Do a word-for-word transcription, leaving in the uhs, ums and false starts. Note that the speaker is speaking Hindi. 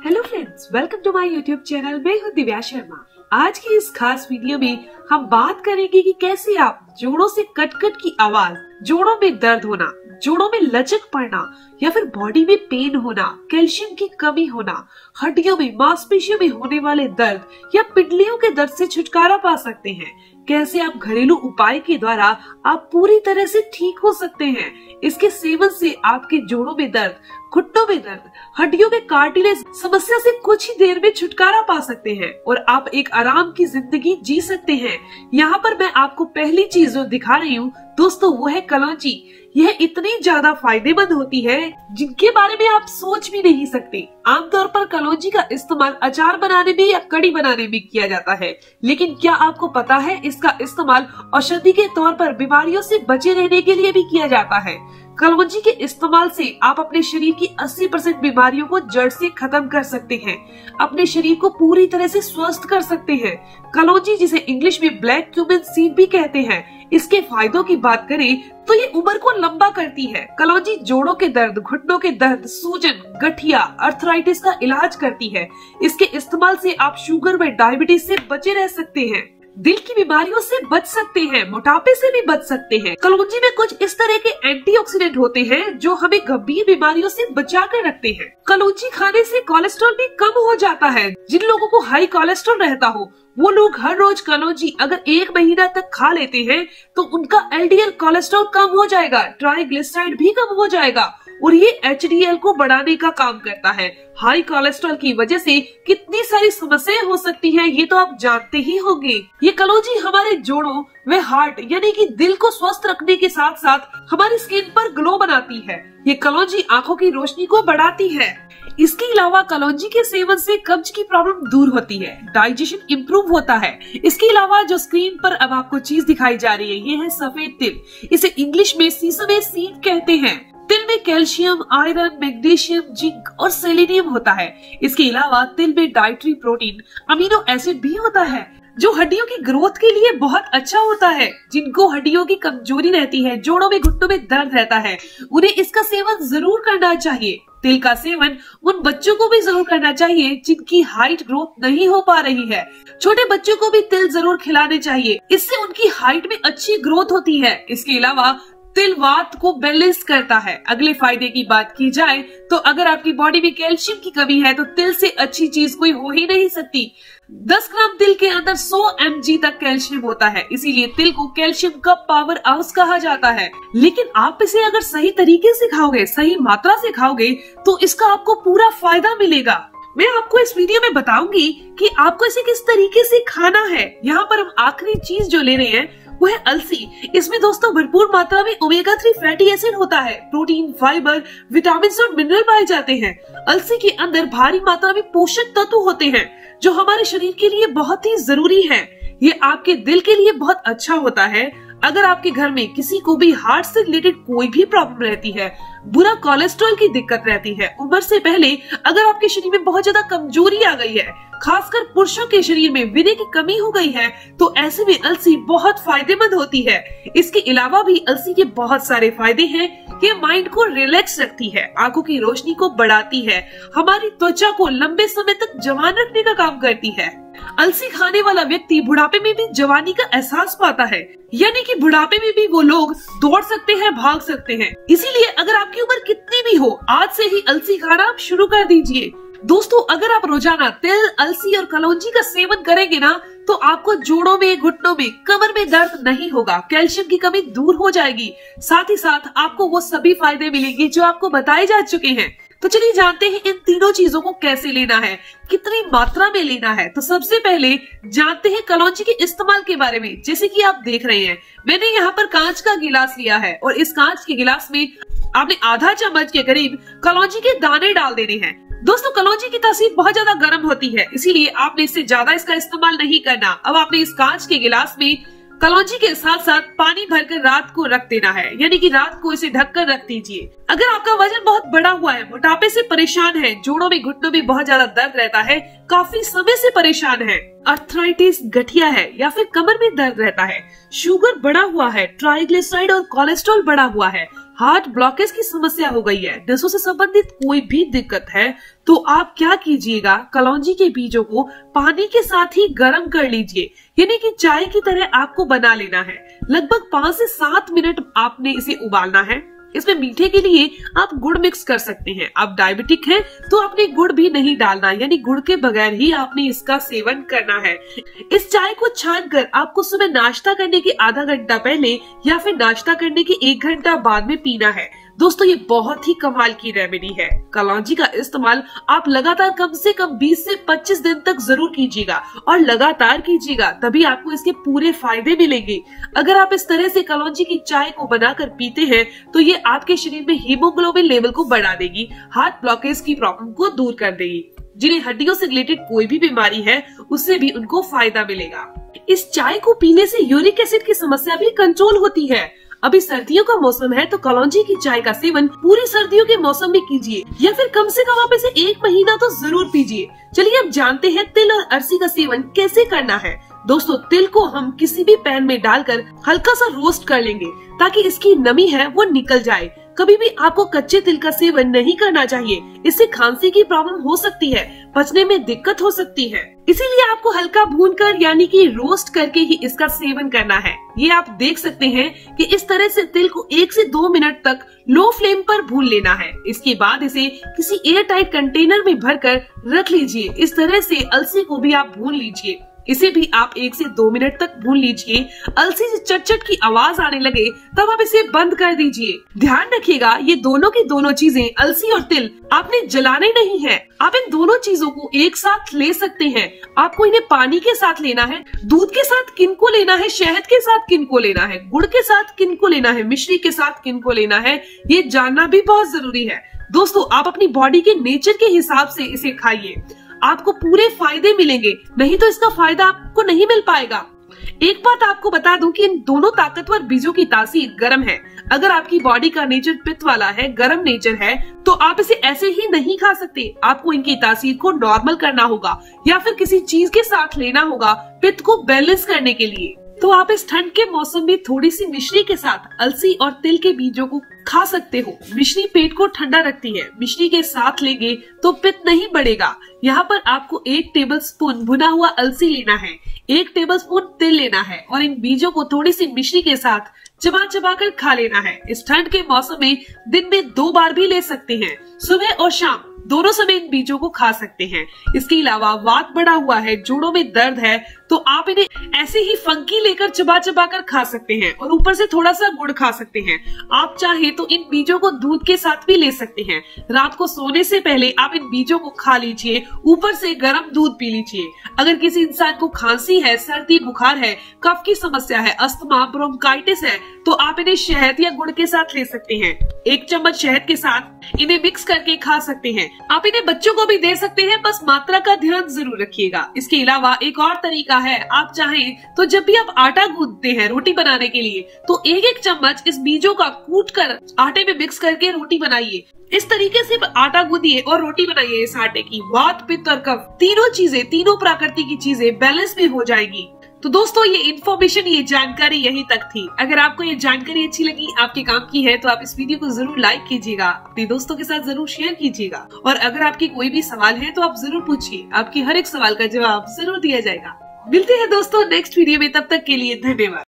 Hello friends, welcome to my YouTube channel. मैं हूँ दिव्या शर्मा। आज की इस खास वीडियो में हम बात करेंगे कि कैसे आप जोड़ों से कट कट की आवाज, जोड़ों में दर्द होना, जोड़ों में लचक पड़ना या फिर बॉडी में पेन होना, कैल्शियम की कमी होना, हड्डियों में मांसपेशियों में होने वाले दर्द या पिंडलियों के दर्द से छुटकारा पा सकते हैं। कैसे आप घरेलू उपाय के द्वारा आप पूरी तरह से ठीक हो सकते हैं। इसके सेवन से आपके जोड़ों में दर्द, घुटनों में दर्द, हड्डियों में कार्टिलेज समस्या से कुछ ही देर में छुटकारा पा सकते हैं और आप एक आराम की जिंदगी जी सकते हैं। यहाँ पर मैं आपको पहली चीज जो दिखा रही हूँ दोस्तों, वो है कलौंजी। यह इतनी ज्यादा फायदेमंद होती है जिनके बारे में आप सोच भी नहीं सकते। आमतौर पर कलौंजी का इस्तेमाल अचार बनाने में या कड़ी बनाने में किया जाता है, लेकिन क्या आपको पता है इसका इस्तेमाल औषधि के तौर पर बीमारियों से बचे रहने के लिए भी किया जाता है। कलौंजी के इस्तेमाल से आप अपने शरीर की अस्सी परसेंट बीमारियों को जड़ से खत्म कर सकते हैं, अपने शरीर को पूरी तरह से स्वस्थ कर सकते हैं। कलौंजी, जिसे इंग्लिश में ब्लैक क्यूमिन सीड भी कहते हैं, इसके फायदों की बात करें तो ये उम्र को लंबा करती है। कलौंजी जोड़ों के दर्द, घुटनों के दर्द, सूजन, गठिया, अर्थराइटिस का इलाज करती है। इसके इस्तेमाल से आप शुगर व डायबिटीज से बचे रह सकते हैं, दिल की बीमारियों से बच सकते हैं, मोटापे से भी बच सकते हैं। कलौंजी में कुछ इस तरह के एंटीऑक्सीडेंट होते हैं जो हमें गंभीर बीमारियों से बचा कर रखते हैं। कलौंजी खाने से कोलेस्ट्रॉल भी कम हो जाता है। जिन लोगों को हाई कोलेस्ट्रॉल रहता हो वो लोग हर रोज कलौंजी अगर एक महीना तक खा लेते हैं तो उनका एलडीएल कोलेस्ट्रॉल कम हो जाएगा, ट्राइग्लिसराइड भी कम हो जाएगा और ये एचडीएल को बढ़ाने का काम करता है। हाई कोलेस्ट्रॉल की वजह से कितनी सारी समस्याएं हो सकती हैं, ये तो आप जानते ही होंगे। ये कलौंजी हमारे जोड़ों व हार्ट यानी कि दिल को स्वस्थ रखने के साथ साथ हमारी स्किन पर ग्लो बनाती है। ये कलौंजी आंखों की रोशनी को बढ़ाती है। इसके अलावा कलौंजी के सेवन से कब्ज की प्रॉब्लम दूर होती है, डाइजेशन इम्प्रूव होता है। इसके अलावा जो स्क्रीन पर अब आपको चीज दिखाई जा रही है, ये है सफेद तिल। इसे इंग्लिश में सीसम सीड कहते हैं। तिल में कैल्शियम, आयरन, मैग्नीशियम, जिंक और सेलेनियम होता है। इसके अलावा तिल में डाइटरी प्रोटीन, अमीनो एसिड भी होता है जो हड्डियों की ग्रोथ के लिए बहुत अच्छा होता है। जिनको हड्डियों की कमजोरी रहती है, जोड़ों में, घुटनों में दर्द रहता है, उन्हें इसका सेवन जरूर करना चाहिए। तिल का सेवन उन बच्चों को भी जरूर करना चाहिए जिनकी हाइट ग्रोथ नहीं हो पा रही है। छोटे बच्चों को भी तिल जरूर खिलाने चाहिए, इससे उनकी हाइट में अच्छी ग्रोथ होती है। इसके अलावा तिल वात को बैलेंस करता है। अगले फायदे की बात की जाए तो अगर आपकी बॉडी में कैल्शियम की कमी है तो तिल से अच्छी चीज कोई हो ही नहीं सकती। दस ग्राम तिल के अंदर सौ एम जी तक कैल्शियम होता है, इसीलिए तिल को कैल्शियम का पावर हाउस कहा जाता है। लेकिन आप इसे अगर सही तरीके से खाओगे, सही मात्रा से खाओगे तो इसका आपको पूरा फायदा मिलेगा। मैं आपको इस वीडियो में बताऊंगी कि आपको इसे किस तरीके से खाना है। यहाँ पर हम आखिरी चीज जो ले रहे हैं वो है अलसी। इसमें दोस्तों भरपूर मात्रा में ओमेगा थ्री फैटी एसिड होता है, प्रोटीन, फाइबर, विटामिन और मिनरल पाए जाते हैं। अलसी के अंदर भारी मात्रा में पोषक तत्व होते हैं जो हमारे शरीर के लिए बहुत ही जरूरी है। ये आपके दिल के लिए बहुत अच्छा होता है। अगर आपके घर में किसी को भी हार्ट से रिलेटेड कोई भी प्रॉब्लम रहती है, बुरा कोलेस्ट्रॉल की दिक्कत रहती है, उम्र से पहले अगर आपके शरीर में बहुत ज्यादा कमजोरी आ गई है, खासकर पुरुषों के शरीर में वीर्य की कमी हो गई है, तो ऐसे में अलसी बहुत फायदेमंद होती है। इसके अलावा भी अलसी के बहुत सारे फायदे हैं। ये माइंड को रिलैक्स रखती है, आंखों की रोशनी को बढ़ाती है, हमारी त्वचा को लंबे समय तक जवान रखने का काम करती है। अलसी खाने वाला व्यक्ति बुढ़ापे में भी जवानी का एहसास पाता है, यानी कि बुढ़ापे में भी वो लोग दौड़ सकते हैं, भाग सकते हैं। इसीलिए अगर आपकी उम्र कितनी भी हो, आज से ही अलसी खाना आप शुरू कर दीजिए। दोस्तों, अगर आप रोजाना तिल, अलसी और कलौंजी का सेवन करेंगे ना तो आपको जोड़ों में, घुटनों में, कमर में दर्द नहीं होगा, कैल्शियम की कमी दूर हो जाएगी। साथ ही साथ आपको वो सभी फायदे मिलेंगे जो आपको बताए जा चुके हैं। तो चलिए जानते हैं इन तीनों चीजों को कैसे लेना है, कितनी मात्रा में लेना है। तो सबसे पहले जानते हैं कलौंजी के इस्तेमाल के बारे में। जैसे कि आप देख रहे हैं, मैंने यहाँ पर कांच का गिलास लिया है और इस कांच के गिलास में आपने आधा चम्मच के करीब कलौंजी के दाने डाल देने हैं। दोस्तों, कलौंजी की तासीर बहुत ज्यादा गर्म होती है, इसीलिए आपने इससे ज्यादा इसका इस्तेमाल नहीं करना। अब आपने इस कांच के गिलास में कलौंजी के साथ साथ पानी भरकर रात को रख देना है, यानी कि रात को इसे ढककर रख दीजिए। अगर आपका वजन बहुत बड़ा हुआ है, मोटापे से परेशान है, जोड़ों में, घुटनों में बहुत ज्यादा दर्द रहता है, काफी समय से परेशान है, अर्थराइटिस, गठिया है या फिर कमर में दर्द रहता है, शुगर बढ़ा हुआ है, ट्राइग्लिसराइड और कोलेस्ट्रॉल बढ़ा हुआ है, हार्ट ब्लॉकेज की समस्या हो गई है, नसों से संबंधित कोई भी दिक्कत है, तो आप क्या कीजिएगा, कलौंजी के बीजों को पानी के साथ ही गर्म कर लीजिए, यानी कि चाय की तरह आपको बना लेना है। लगभग पाँच से सात मिनट आपने इसे उबालना है। इसमें मीठे के लिए आप गुड़ मिक्स कर सकते हैं। आप डायबिटिक हैं तो आपने गुड़ भी नहीं डालना, यानी गुड़ के बगैर ही आपने इसका सेवन करना है। इस चाय को छानकर आपको सुबह नाश्ता करने के आधा घंटा पहले या फिर नाश्ता करने के एक घंटा बाद में पीना है। दोस्तों ये बहुत ही कमाल की रेमेडी है। कलौंजी का इस्तेमाल आप लगातार कम से कम बीस से पच्चीस दिन तक जरूर कीजिएगा और लगातार कीजिएगा, तभी आपको इसके पूरे फायदे मिलेंगे। अगर आप इस तरह से कलौंजी की चाय को बनाकर पीते हैं तो ये आपके शरीर में हीमोग्लोबिन लेवल को बढ़ा देगी, हार्ट ब्लॉकेज की प्रॉब्लम को दूर कर देगी। जिन्हें हड्डियों से रिलेटेड कोई भी बीमारी है उससे भी उनको फायदा मिलेगा। इस चाय को पीने से यूरिक एसिड की समस्या भी कंट्रोल होती है। अभी सर्दियों का मौसम है तो कलौंजी की चाय का सेवन पूरी सर्दियों के मौसम में कीजिए या फिर कम से कम आप इसे एक महीना तो जरूर पीजिए। चलिए अब जानते हैं तिल और अरसी का सेवन कैसे करना है। दोस्तों तिल को हम किसी भी पैन में डालकर हल्का सा रोस्ट कर लेंगे ताकि इसकी नमी है वो निकल जाए। कभी भी आपको कच्चे तिल का सेवन नहीं करना चाहिए, इससे खांसी की प्रॉब्लम हो सकती है, पचने में दिक्कत हो सकती है। इसीलिए आपको हल्का भूनकर यानी कि रोस्ट करके ही इसका सेवन करना है। ये आप देख सकते हैं कि इस तरह से तिल को एक से दो मिनट तक लो फ्लेम पर भून लेना है। इसके बाद इसे किसी एयर टाइट कंटेनर में भरकर रख लीजिए। इस तरह से अलसी को भी आप भून लीजिए, इसे भी आप एक से दो मिनट तक भून लीजिए। अलसी से चटचट की आवाज आने लगे तब आप इसे बंद कर दीजिए। ध्यान रखिएगा ये दोनों की दोनों चीजें अलसी और तिल आपने जलाने नहीं है। आप इन दोनों चीजों को एक साथ ले सकते हैं। आपको इन्हें पानी के साथ लेना है, दूध के साथ किनको लेना है, शहद के साथ किनको लेना है, गुड़ के साथ किनको लेना है, मिश्री के साथ किनको लेना है, ये जानना भी बहुत जरूरी है। दोस्तों आप अपनी बॉडी के नेचर के हिसाब से इसे खाइए, आपको पूरे फायदे मिलेंगे, नहीं तो इसका फायदा आपको नहीं मिल पाएगा। एक बात आपको बता दूं कि इन दोनों ताकतवर बीजों की तासीर गर्म है। अगर आपकी बॉडी का नेचर पित्त वाला है, गर्म नेचर है, तो आप इसे ऐसे ही नहीं खा सकते। आपको इनकी तासीर को नॉर्मल करना होगा या फिर किसी चीज के साथ लेना होगा पित्त को बैलेंस करने के लिए। तो आप इस ठंड के मौसम में थोड़ी सी मिश्री के साथ अलसी और तिल के बीजों को खा सकते हो। मिश्री पेट को ठंडा रखती है, मिश्री के साथ लेंगे तो पित्त नहीं बढ़ेगा। यहाँ पर आपको एक टेबलस्पून भुना हुआ अलसी लेना है, एक टेबलस्पून तिल लेना है और इन बीजों को थोड़ी सी मिश्री के साथ चबा चबा कर खा लेना है। इस ठंड के मौसम में दिन में दो बार भी ले सकते हैं, सुबह और शाम दोनों समय इन बीजों को खा सकते हैं। इसके अलावा वात बढ़ा हुआ है, जोड़ों में दर्द है, तो आप इन्हें ऐसे ही फंकी लेकर चबा चबा कर खा सकते हैं और ऊपर से थोड़ा सा गुड़ खा सकते हैं। आप चाहे तो इन बीजों को दूध के साथ भी ले सकते हैं। रात को सोने से पहले आप इन बीजों को खा लीजिए, ऊपर से गर्म दूध पी लीजिए। अगर किसी इंसान को खांसी है, सर्दी बुखार है, कफ की समस्या है, अस्थमा, ब्रोंकाइटिस है, तो आप इन्हें शहद या गुड़ के साथ ले सकते हैं। एक चम्मच शहद के साथ इन्हें मिक्स करके खा सकते हैं। आप इन्हें बच्चों को भी दे सकते हैं, बस मात्रा का ध्यान जरूर रखिएगा। इसके अलावा एक और तरीका है, आप चाहें तो जब भी आप आटा गूंथते हैं रोटी बनाने के लिए, तो एक एक चम्मच इस बीजों का कूट कर आटे में मिक्स करके रोटी बनाइए। इस तरीके से आटा गूंदिए और रोटी बनाइए इस आटे की। वात, पित्त और कफ तीनों चीजें, तीनों प्रकृति की चीजें बैलेंस में हो जाएगी। तो दोस्तों ये इन्फॉर्मेशन, ये जानकारी यहीं तक थी। अगर आपको ये जानकारी अच्छी लगी, आपके काम की है, तो आप इस वीडियो को जरूर लाइक कीजिएगा, अपने दोस्तों के साथ जरूर शेयर कीजिएगा और अगर आपके कोई भी सवाल है तो आप जरूर पूछिए, आपके हर एक सवाल का जवाब जरूर दिया जाएगा। मिलते हैं दोस्तों नेक्स्ट वीडियो में, तब तक के लिए धन्यवाद।